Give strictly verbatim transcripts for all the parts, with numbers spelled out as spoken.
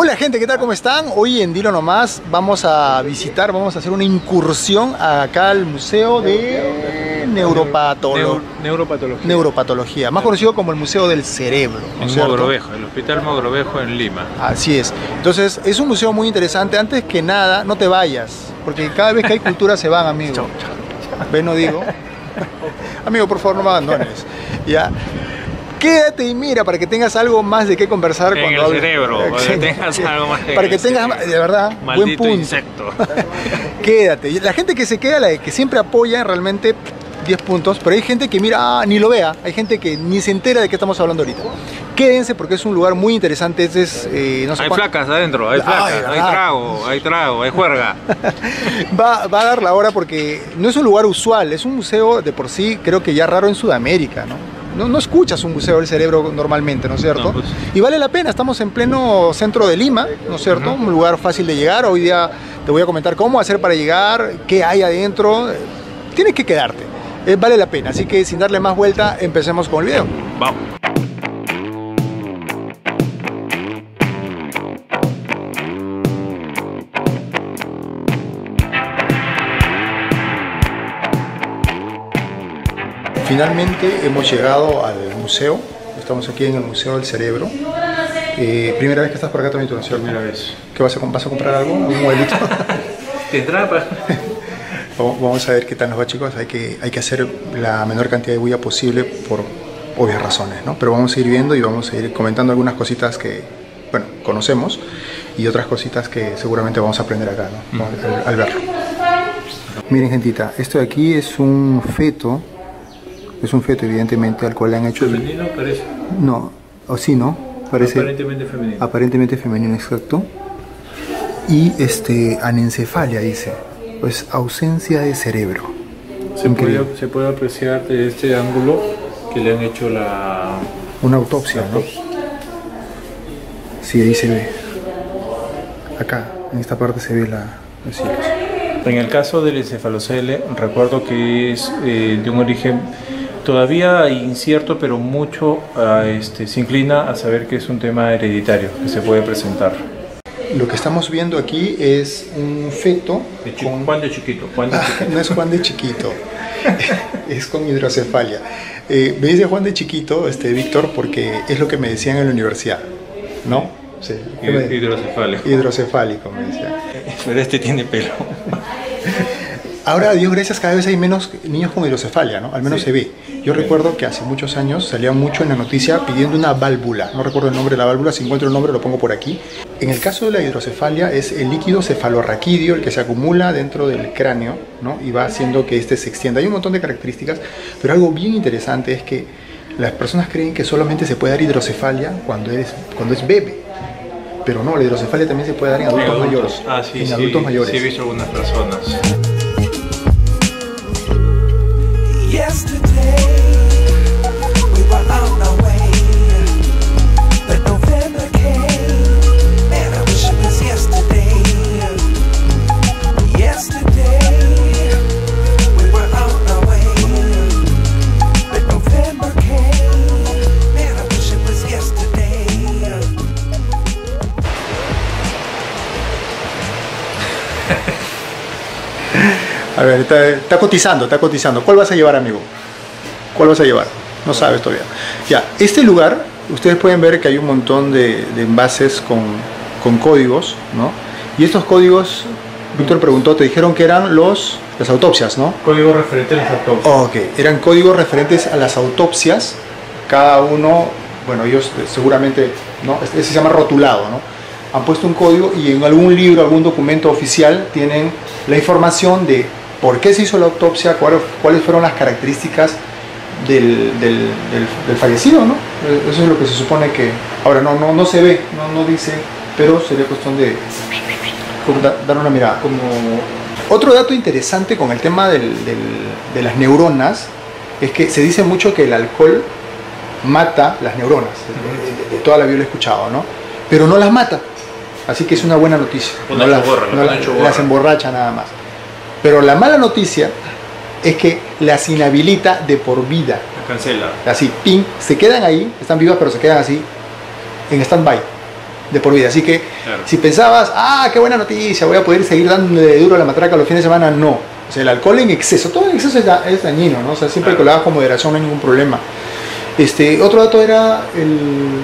Hola gente, ¿qué tal? ¿Cómo están? Hoy en Dilo Nomás vamos a visitar, vamos a hacer una incursión acá al Museo de Neuropatolo... Neur Neuropatología. Neuropatología, más conocido como el Museo del Cerebro, ¿no es en cierto? Mogrovejo, el Hospital Mogrovejo en Lima. Así es. Entonces, es un museo muy interesante. Antes que nada, no te vayas, porque cada vez que hay cultura se van, amigo. Chau, chau. ¿Ves? No digo. Amigo, por favor, no me abandones. Ya. Quédate y mira para que tengas algo más de qué conversar en cuando el hables. cerebro, para que tengas algo más de para que tengas, de verdad, buen maldito punto. insecto. Quédate. Y la gente que se queda, la que siempre apoya, realmente diez puntos, pero hay gente que mira, ah, ni lo vea, hay gente que ni se entera de qué estamos hablando ahorita. Quédense porque es un lugar muy interesante. Este es, eh, no sé hay cuánto... flacas adentro, hay flacas, Ay, hay ah. trago, hay trago, hay juerga. va, va a dar la hora porque no es un lugar usual, es un museo de por sí, creo que ya raro en Sudamérica, ¿no? No, no escuchas un museo del cerebro normalmente, ¿no es cierto? No, pues. Y vale la pena, estamos en pleno centro de Lima, ¿no es cierto? Uh-huh. Un lugar fácil de llegar. Hoy día te voy a comentar cómo hacer para llegar, qué hay adentro. Tienes que quedarte, eh, vale la pena. Así que sin darle más vuelta, empecemos con el video. Vamos. Finalmente hemos llegado al museo. Estamos aquí en el Museo del Cerebro. Eh, ¿Primera vez que estás por acá también, tu nación? Primera vez. ¿Qué vas a, vas a comprar algo? ¿Un modelito? ¿Te atrapa? Vamos a ver qué tal nos va, chicos. Hay que, hay que hacer la menor cantidad de bulla posible por obvias razones, ¿no? Pero vamos a ir viendo y vamos a ir comentando algunas cositas que, bueno, conocemos y otras cositas que seguramente vamos a aprender acá, ¿no? Mm. al, al verlo. Miren, gentita, esto de aquí es un feto. Es un feto, evidentemente, al cual le han hecho... ¿Femenino parece? No, o sí, ¿no? Parece... Aparentemente femenino. Aparentemente femenino, exacto. Y este, anencefalia, dice. Pues ausencia de cerebro. Se puede, se puede apreciar de este ángulo que le han hecho la... Una autopsia, ¿no? Sí, ahí se ve. Acá, en esta parte se ve la... los hilos. En el caso del encefalocele, recuerdo que es eh, de un origen... todavía incierto, pero mucho uh, este, se inclina a saber que es un tema hereditario que se puede presentar. Lo que estamos viendo aquí es un feto de con... Juan de Chiquito, Juan de Chiquito. No es Juan de Chiquito, es con hidrocefalia. Eh, me dice Juan de Chiquito, este, Víctor, porque es lo que me decían en la universidad, ¿no? Sí. Hid hidrocefálico. Hidrocefálico, me decía. Pero este tiene pelo. Ahora, Dios gracias, cada vez hay menos niños con hidrocefalia, ¿no? Al menos sí. Se ve. Yo recuerdo que hace muchos años salía mucho en la noticia pidiendo una válvula. No recuerdo el nombre de la válvula, si encuentro el nombre lo pongo por aquí. En el caso de la hidrocefalia es el líquido cefalorraquídeo el que se acumula dentro del cráneo, ¿no? Y va haciendo que este se extienda. Hay un montón de características, pero algo bien interesante es que las personas creen que solamente se puede dar hidrocefalia cuando, eres, cuando es bebé. Pero no, la hidrocefalia también se puede dar en adultos, en adultos. mayores. Ah, sí, en sí, adultos mayores. Sí, he visto algunas personas. A ver, está, está cotizando, está cotizando. ¿Cuál vas a llevar, amigo? ¿Cuál vas a llevar? No sabes todavía. Ya, este lugar, ustedes pueden ver que hay un montón de, de envases con, con códigos, ¿no? Y estos códigos, Víctor preguntó, te dijeron que eran los, las autopsias, ¿no? Códigos referentes a las autopsias. Oh, ok, eran códigos referentes a las autopsias. Cada uno, bueno, ellos seguramente, ¿no? Este se llama rotulado, ¿no? Han puesto un código y en algún libro, algún documento oficial tienen la información de por qué se hizo la autopsia, cuáles, cuáles fueron las características del, del, del, del fallecido, ¿no? Eso es lo que se supone que... Ahora no, no, no se ve, no, no dice, pero sería cuestión de da, dar una mirada. Como otro dato interesante con el tema del, del, de las neuronas es que se dice mucho que el alcohol mata las neuronas, de, de, de toda la vida lo he escuchado, ¿no? Pero no las mata, así que es una buena noticia. No las, borra, no las, las emborracha nada más. Pero la mala noticia es que las inhabilita de por vida. Las cancela. Así, ping, se quedan ahí, están vivas pero se quedan así, en stand-by. de por vida. Así que claro. Si pensabas, ah, qué buena noticia, voy a poder seguir dándole duro a la matraca los fines de semana, no. O sea, el alcohol en exceso, todo en exceso es, da, es dañino, ¿no? O sea, siempre claro. Que lo hagas con moderación no hay ningún problema. Este, otro dato era el...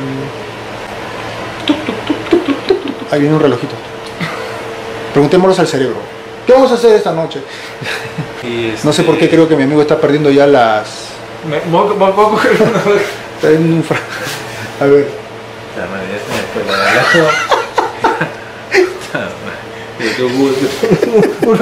Ahí viene un relojito. Preguntémoslos al cerebro. ¿Qué vamos a hacer esta noche? Este... No sé por qué creo que mi amigo está perdiendo ya las... Me, voy, voy, voy a coger una... Está en un... A ver. La madre, ya se me fue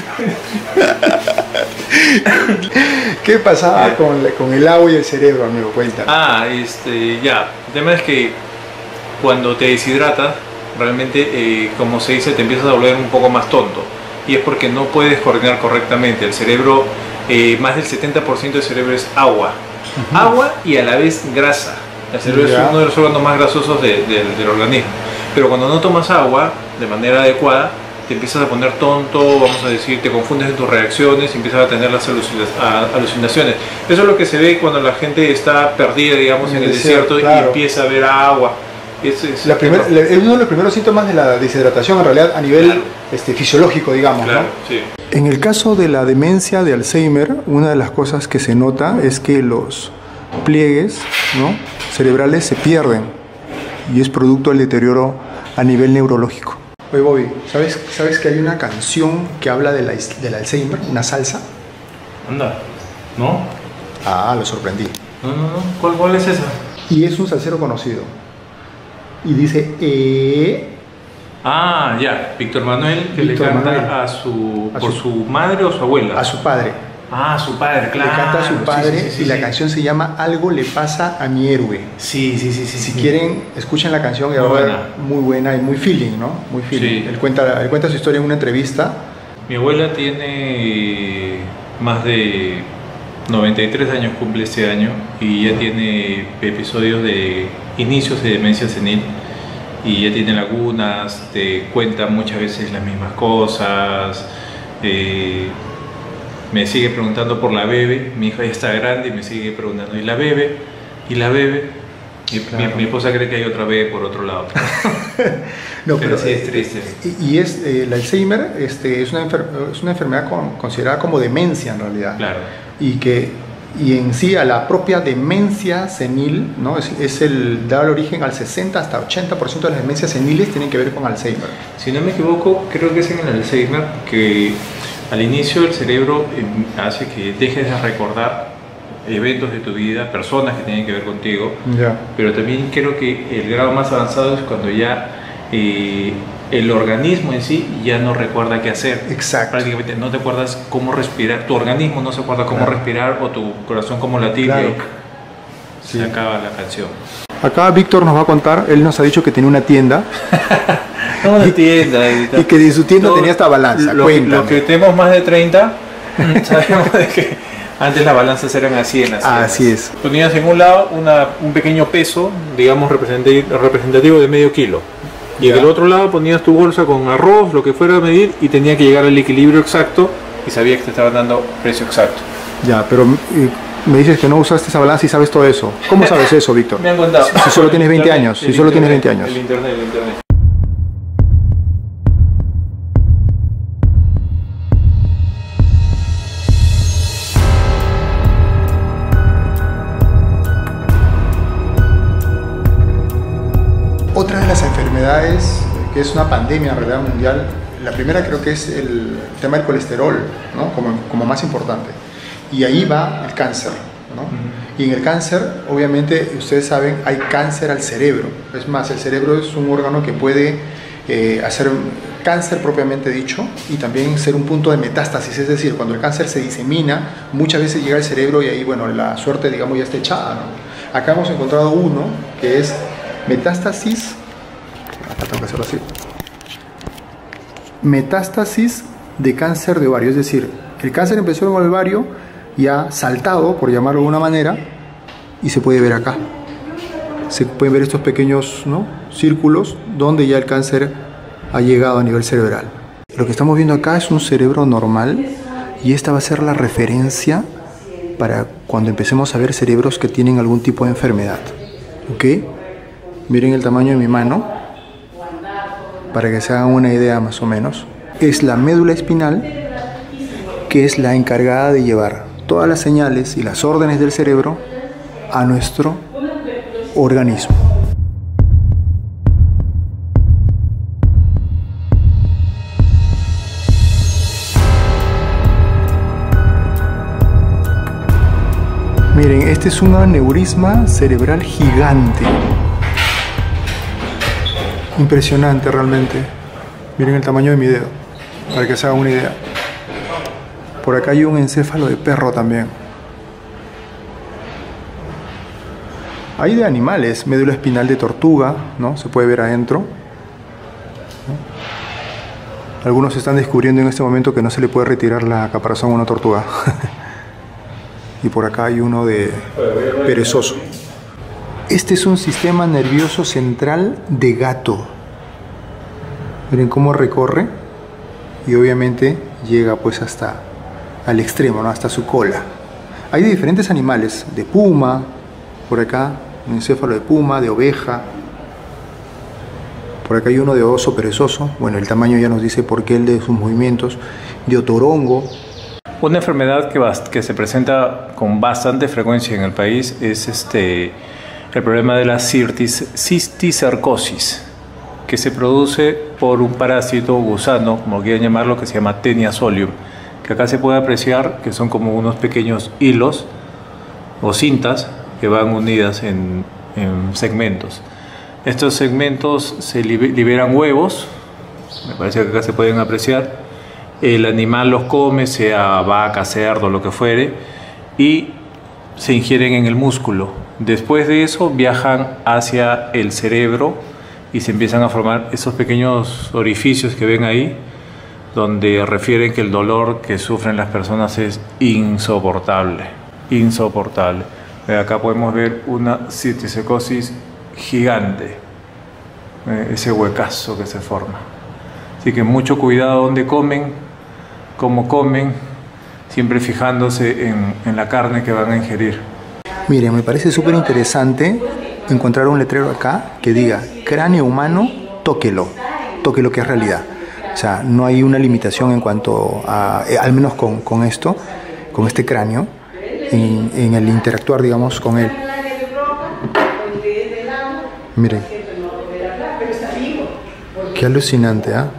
la ¿Qué pasaba con, con el agua y el cerebro, amigo? Cuéntame. Ah, este, ya. El tema es que cuando te deshidratas, realmente, eh, como se dice, te empiezas a volver un poco más tonto. Y es porque no puedes coordinar correctamente. El cerebro, eh, más del setenta por ciento del cerebro es agua. Uh-huh. Agua y a la vez grasa. El cerebro yeah. Es uno de los órganos más grasosos de, de, del organismo. Pero cuando no tomas agua de manera adecuada, te empiezas a poner tonto, vamos a decir, te confundes en tus reacciones y empiezas a tener las alucinaciones. Eso es lo que se ve cuando la gente está perdida, digamos, en, en el desierto, desierto claro. Y empieza a ver agua. Es, es, la primer, es uno de los primeros síntomas de la deshidratación, en realidad, a nivel claro. este, fisiológico, digamos. Claro, ¿no? Sí. En el caso de la demencia de Alzheimer, una de las cosas que se nota es que los pliegues, ¿no?, cerebrales se pierden y es producto del deterioro a nivel neurológico. Oye, Bobby, ¿sabes, ¿sabes que hay una canción que habla de la, del Alzheimer? ¿Una salsa? Anda, ¿no? Ah, lo sorprendí. No, no, no. ¿Cuál, cuál es esa? Y es un salsero conocido. Y dice, eh... Ah, ya, Víctor Manuel, que Víctor le canta Manuel. a su... A ¿Por su, su madre o su abuela? A su padre. Ah, su padre, claro. Le canta a su padre, sí, sí, sí, y la sí. canción se llama Algo le pasa a mi héroe. Sí, sí, sí. sí si sí. quieren, escuchen la canción y va a ver muy buena y muy feeling, ¿no? Muy feeling. Sí. Él, cuenta, él cuenta su historia en una entrevista. Mi abuela tiene más de noventa y tres años, cumple este año, y ya tiene episodios de inicios de demencia senil. Y ya tiene lagunas, te cuenta muchas veces las mismas cosas. Eh, me sigue preguntando por la bebé, mi hija ya está grande y me sigue preguntando, ¿y la bebé? ¿Y la bebé? Y claro. mi, mi esposa cree que hay otra bebé por otro lado. No, pero, pero sí es triste. Y, y es, eh, el Alzheimer este, es, una enfer es una enfermedad con, considerada como demencia en realidad. Claro. Y que y en sí a la propia demencia senil, ¿no? es, es el da el origen al sesenta hasta ochenta por ciento de las demencias seniles tienen que ver con Alzheimer. Si no me equivoco, creo que es en el Alzheimer que al inicio el cerebro hace que dejes de recordar eventos de tu vida, personas que tienen que ver contigo, yeah. Pero también creo que el grado más avanzado es cuando ya eh, el organismo en sí ya no recuerda qué hacer. Exacto. Prácticamente no te acuerdas cómo respirar, tu organismo no se acuerda cómo claro. respirar o tu corazón cómo latir, claro. Y se sí. acaba la canción. Acá Víctor nos va a contar, él nos ha dicho que tenía una tienda. No, una tienda. Y, y que de su tienda no, tenía esta balanza. Lo, lo que tenemos más de treinta, sabemos de que antes las balanzas eran así en las ah, así es. Ponías en un lado una, un pequeño peso, digamos representativo de medio kilo. Y en el otro lado ponías tu bolsa con arroz, lo que fuera a medir, y tenía que llegar al equilibrio exacto y sabías que te estaban dando precio exacto. Ya, pero eh, me dices que no usaste esa balanza y sabes todo eso. ¿Cómo sabes eso, Víctor? Me han contado. Si, si solo tienes veinte años, si solo tienes veinte años. El internet, el internet. Otra de las enfermedades, que es una pandemia en realidad mundial, la primera creo que es el tema del colesterol, ¿no? como, como más importante. Y ahí va el cáncer, ¿no? Uh-huh. Y en el cáncer, obviamente, ustedes saben, hay cáncer al cerebro. Es más, el cerebro es un órgano que puede eh, hacer cáncer propiamente dicho y también ser un punto de metástasis. Es decir, cuando el cáncer se disemina, muchas veces llega al cerebro y ahí, bueno, la suerte, digamos, ya está echada, ¿no? Acá hemos encontrado uno que es metástasis, acá tengo que hacerlo así, metástasis de cáncer de ovario, es decir, el cáncer empezó en el ovario y ha saltado, por llamarlo de alguna manera, y se puede ver acá, se pueden ver estos pequeños, ¿no?, círculos donde ya el cáncer ha llegado a nivel cerebral. Lo que estamos viendo acá es un cerebro normal y esta va a ser la referencia para cuando empecemos a ver cerebros que tienen algún tipo de enfermedad, ¿ok? Miren el tamaño de mi mano, para que se hagan una idea más o menos, es la médula espinal, que es la encargada de llevar todas las señales y las órdenes del cerebro a nuestro organismo. Miren, este es un aneurisma cerebral gigante. Impresionante realmente. Miren el tamaño de mi dedo, para que se hagan una idea. Por acá hay un encéfalo de perro también. Hay de animales, médula espinal de tortuga, ¿no? Se puede ver adentro, ¿no? Algunos están descubriendo en este momento que no se le puede retirar la caparazón a una tortuga. Y por acá hay uno de perezoso. Este es un sistema nervioso central de gato. Miren cómo recorre y obviamente llega pues hasta al extremo, ¿no? Hasta su cola. Hay de diferentes animales, de puma, por acá, un encéfalo de puma, de oveja. Por acá hay uno de oso perezoso. Bueno, el tamaño ya nos dice por qué el de sus movimientos. De otorongo. Una enfermedad que, que se presenta con bastante frecuencia en el país es este, el problema de la cisticercosis, que se produce por un parásito gusano, como quieran llamarlo, que se llama Taenia solium, que acá se puede apreciar que son como unos pequeños hilos o cintas que van unidas en, en segmentos. Estos segmentos se liberan huevos, me parece que acá se pueden apreciar. El animal los come, sea vaca, cerdo, lo que fuere, y se ingieren en el músculo. Después de eso viajan hacia el cerebro y se empiezan a formar esos pequeños orificios que ven ahí, donde refieren que el dolor que sufren las personas es insoportable, insoportable. Acá podemos ver una cisticercosis gigante, ese huecazo que se forma. Así que mucho cuidado donde comen, cómo comen, siempre fijándose en, en la carne que van a ingerir. Miren, me parece súper interesante encontrar un letrero acá que diga cráneo humano, tóquelo, tóquelo que es realidad. O sea, no hay una limitación en cuanto a, eh, al menos con, con esto, con este cráneo, en, en el interactuar, digamos, con él. Miren, qué alucinante, ¿ah?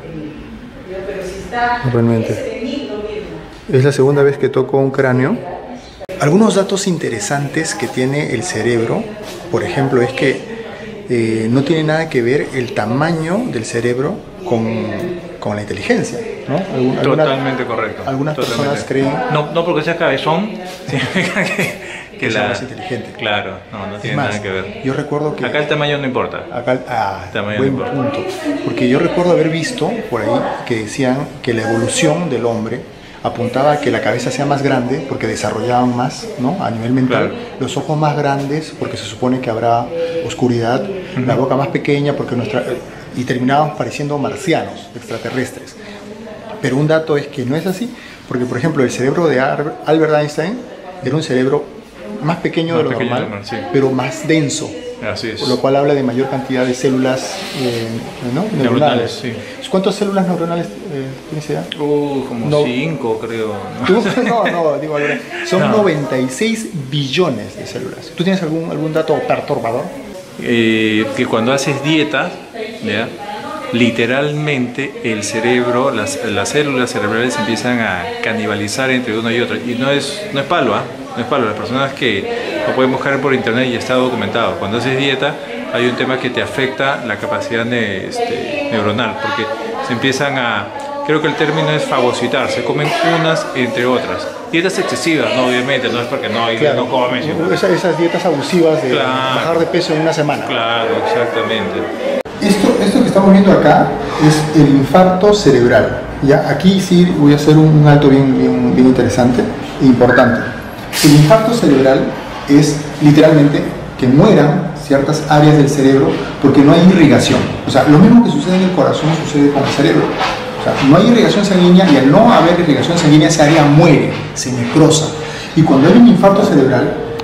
¿eh? Realmente. Es la segunda vez que toco un cráneo. Algunos datos interesantes que tiene el cerebro, por ejemplo, es que eh, no tiene nada que ver el tamaño del cerebro con, con la inteligencia, ¿no? Alguna, Totalmente correcto. Algunas Totalmente. personas creen... No, no porque sea cabezón, significa que... que la... sea más inteligente. Claro, no, no tiene más, nada que ver. Yo recuerdo que... Acá el tamaño no importa. Acá, ah, el tamaño buen no importa. punto. Porque yo recuerdo haber visto por ahí que decían que la evolución del hombre apuntaba a que la cabeza sea más grande porque desarrollaban más, ¿no? A nivel mental. Claro. Los ojos más grandes porque se supone que habrá oscuridad. Uh-huh. La boca más pequeña porque nuestra... Y terminábamos pareciendo marcianos, extraterrestres. Pero un dato es que no es así, porque por ejemplo el cerebro de Albert Einstein era un cerebro más pequeño más de lo pequeño normal, normal sí. pero más denso. Así es. Por lo cual habla de mayor cantidad de células eh, ¿no? neuronales. Sí. ¿Cuántas células neuronales eh, tienes idea? Uh, como no. cinco creo. No, no, no digo, son no. noventa y seis billones de células. ¿Tú tienes algún, algún dato perturbador? Eh, que cuando haces dieta, ¿ya? Literalmente el cerebro, las, las células cerebrales empiezan a canibalizar entre uno y otro. Y no es, no es palo, ¿eh? No es palo. Las personas que lo pueden buscar por internet y está documentado. Cuando haces dieta hay un tema que te afecta la capacidad de, este, neuronal, porque se empiezan a, creo que el término es fagocitar, se comen unas entre otras. Dietas excesivas, no, obviamente, no es porque no, claro, no comes. Esas, esas dietas abusivas de claro. bajar de peso en una semana. Claro, exactamente. Esto, esto que estamos viendo acá es el infarto cerebral. Ya, aquí sí voy a hacer un, un alto bien, bien, bien interesante e importante. El infarto cerebral es literalmente que mueran ciertas áreas del cerebro porque no hay irrigación. O sea, lo mismo que sucede en el corazón sucede con el cerebro. O sea, no hay irrigación sanguínea y al no haber irrigación sanguínea esa área muere, se necrosa. Y cuando hay un infarto cerebral,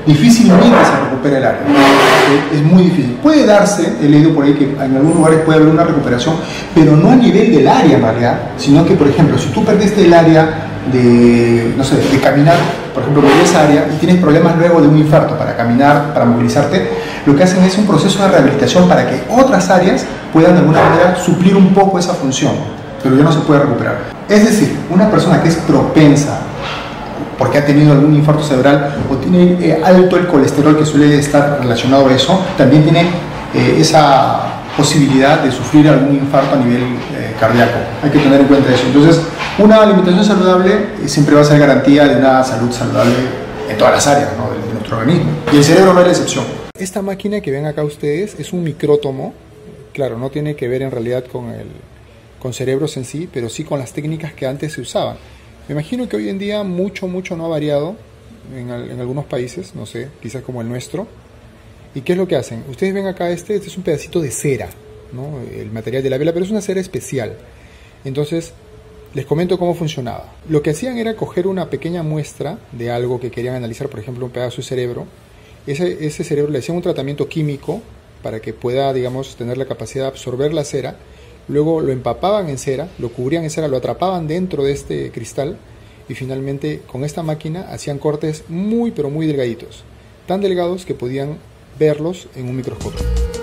difícilmente se recupera el área. Es muy difícil. Puede darse, he leído por ahí que en algunos lugares puede haber una recuperación, pero no a nivel del área en realidad, sino que, por ejemplo, si tú perdiste el área de, no sé, de caminar, por ejemplo, por esa área, y tienes problemas luego de un infarto para caminar, para movilizarte, lo que hacen es un proceso de rehabilitación para que otras áreas puedan de alguna manera suplir un poco esa función, pero ya no se puede recuperar. Es decir, una persona que es propensa porque ha tenido algún infarto cerebral o tiene eh, alto el colesterol que suele estar relacionado a eso, también tiene eh, esa posibilidad de sufrir algún infarto a nivel eh, cardíaco. Hay que tener en cuenta eso. Entonces, una alimentación saludable siempre va a ser garantía de una salud saludable en todas las áreas, ¿no?, de, de nuestro organismo. Y el cerebro no es la excepción. Esta máquina que ven acá ustedes es un micrótomo. Claro, no tiene que ver en realidad con, el, con cerebros en sí, pero sí con las técnicas que antes se usaban. Me imagino que hoy en día mucho, mucho no ha variado en, en algunos países, no sé, quizás como el nuestro. ¿Y qué es lo que hacen? Ustedes ven acá, este, este es un pedacito de cera, ¿no?, el material de la vela, pero es una cera especial. Entonces, les comento cómo funcionaba. Lo que hacían era coger una pequeña muestra de algo que querían analizar, por ejemplo, un pedazo de cerebro. Ese, ese cerebro le hacían un tratamiento químico para que pueda, digamos, tener la capacidad de absorber la cera. Luego lo empapaban en cera, lo cubrían en cera, lo atrapaban dentro de este cristal y finalmente con esta máquina hacían cortes muy pero muy delgaditos, tan delgados que podían verlos en un microscopio.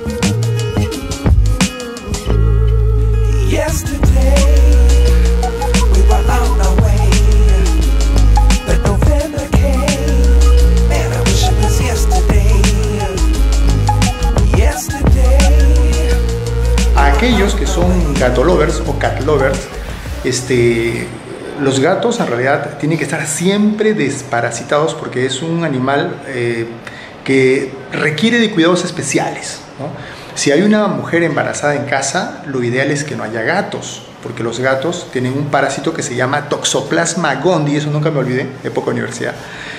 Aquellos que son gato lovers o cat lovers, este, los gatos en realidad tienen que estar siempre desparasitados porque es un animal eh, que requiere de cuidados especiales, ¿no? Si hay una mujer embarazada en casa, lo ideal es que no haya gatos, porque los gatos tienen un parásito que se llama Toxoplasma gondii, eso nunca me olvidé, época de universidad,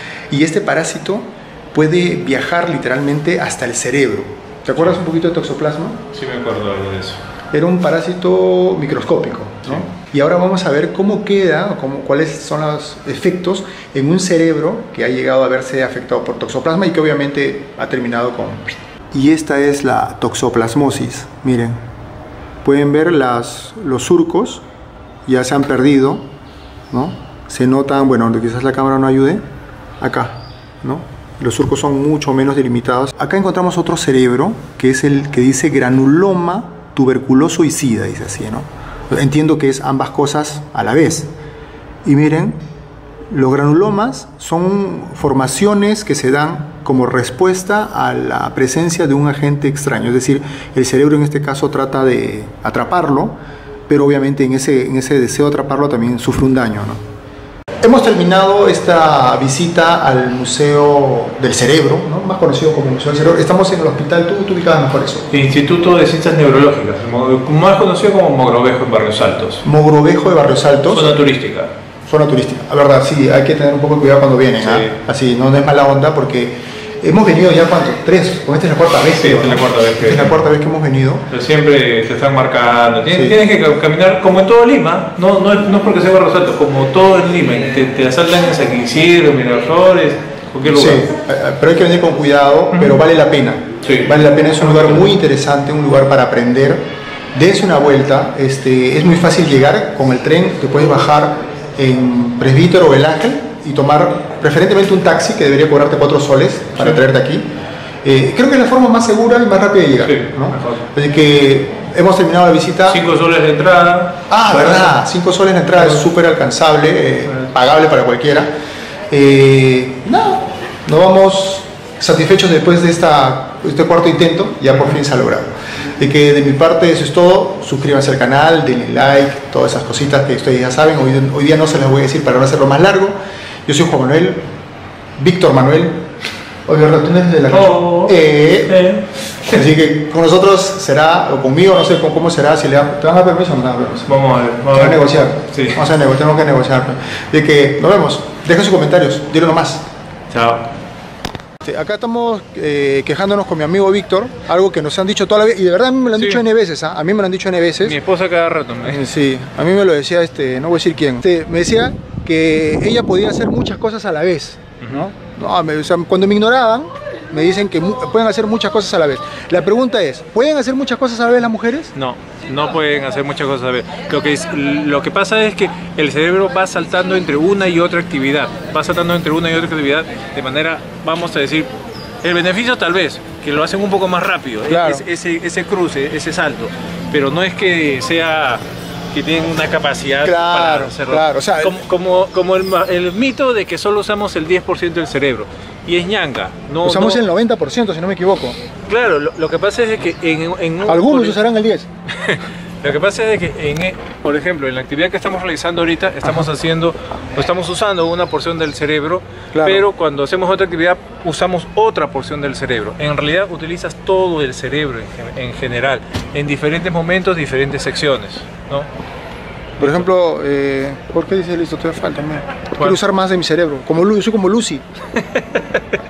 y este parásito puede viajar literalmente hasta el cerebro. ¿Te acuerdas un poquito de Toxoplasma? Sí, me acuerdo algo de eso. Era un parásito microscópico, ¿no? Sí. Y ahora vamos a ver cómo queda, cómo, cuáles son los efectos en un cerebro que ha llegado a verse afectado por toxoplasma y que obviamente ha terminado con... Y esta es la toxoplasmosis, miren. Pueden ver las, los surcos, ya se han perdido, ¿no? Se notan, bueno, donde quizás la cámara no ayude, acá, ¿no? Los surcos son mucho menos delimitados. Acá encontramos otro cerebro, que es el que dice granuloma tuberculoso y sida, dice así, ¿no? Entiendo que es ambas cosas a la vez. Y miren, los granulomas son formaciones que se dan como respuesta a la presencia de un agente extraño. Es decir, el cerebro en este caso trata de atraparlo, pero obviamente en ese, en ese deseo de atraparlo también sufre un daño, ¿no? Hemos terminado esta visita al Museo del Cerebro, ¿no?, más conocido como Museo del Cerebro. Estamos en el hospital, tú, tú ubicabas mejor eso. Instituto de Ciencias Neurológicas, más conocido como Mogrovejo en Barrios Altos. Mogrovejo de Barrios Altos. Zona turística. Zona turística, la verdad, sí, hay que tener un poco de cuidado cuando vienen, sí. ¿eh? Así, no es mala onda porque hemos venido ya, ¿cuánto? ¿Tres? Con esta es la cuarta vez. Sí, esta es la cuarta vez que, es la cuarta vez que hemos venido. Pero siempre te están marcando. Tienes, sí. tienes que caminar como en todo Lima. No, no, es, no es porque sea Barrios Altos, como todo en Lima. Te, te asaltan en San Isidro, Miraflores, cualquier lugar. Sí, pero hay que venir con cuidado, uh-huh. pero vale la pena. Sí. Vale la pena, es un lugar muy interesante, un lugar para aprender. Dense una vuelta. Este, es muy fácil llegar con el tren, te puedes bajar en Presbítero o El Ángel y tomar preferentemente un taxi que debería cobrarte cuatro soles para sí. traerte aquí. Eh, creo que es la forma más segura y más rápida de llegar, sí, ¿no? Así que hemos terminado la visita. Cinco soles de entrada. Ah, verdad, cinco soles de entrada es súper alcanzable, eh, pagable para cualquiera. Eh, nada, nos vamos satisfechos después de esta, este cuarto intento, ya por fin se ha logrado. De que de mi parte eso es todo. Suscríbanse al canal, denle like, todas esas cositas que ustedes ya saben. Hoy, hoy día no se las voy a decir para no hacerlo más largo. Yo soy Juan Manuel, Víctor Manuel. Oye, ¿verdad? ¿Tú no eres de la canción? Oh, eh, eh. Así que con nosotros será, o conmigo, no sé cómo será, si le dan, ¿te van a dar permiso o no te dan permiso? Vamos a ver. Vamos a, ver. a negociar. Sí. Vamos a negociar, tenemos que negociar. De que nos vemos. Dejen sus comentarios, dilo nomás. Chao. Acá estamos eh, quejándonos con mi amigo Víctor, algo que nos han dicho toda la vida, y de verdad a mí me lo han sí. dicho N veces, ¿eh? A mí me lo han dicho N veces. Mi esposa cada rato me dice. Sí, a mí me lo decía, este, no voy a decir quién. Este, me decía que ella podía hacer muchas cosas a la vez, ¿no? No, me, o sea, cuando me ignoraban, me dicen que mu pueden hacer muchas cosas a la vez. La pregunta es, ¿pueden hacer muchas cosas a la vez las mujeres? No, no pueden hacer muchas cosas a la vez. Lo que, es, lo que pasa es que el cerebro va saltando entre una y otra actividad. Va saltando entre una y otra actividad de manera, vamos a decir, el beneficio tal vez, que lo hacen un poco más rápido, claro. es, ese, ese cruce, ese salto. Pero no es que sea... que tienen una capacidad claro, para hacerlo. Claro, o sea, como, como, como el, el mito de que solo usamos el diez por ciento del cerebro. Y es ñanga. No, usamos no, el noventa por ciento, si no me equivoco. Claro, lo, lo que pasa es que en... en un, algunos por, usarán el diez. Lo que pasa es que, en, por ejemplo, en la actividad que estamos realizando ahorita, estamos Ajá. haciendo, o estamos usando una porción del cerebro, claro. pero cuando hacemos otra actividad, usamos otra porción del cerebro. En realidad, utilizas todo el cerebro en, en general, en diferentes momentos, diferentes secciones, ¿no? Por ejemplo, eh, ¿por qué dice listo? Te falta, Quiero usar más de mi cerebro. Como, yo soy como Lucy.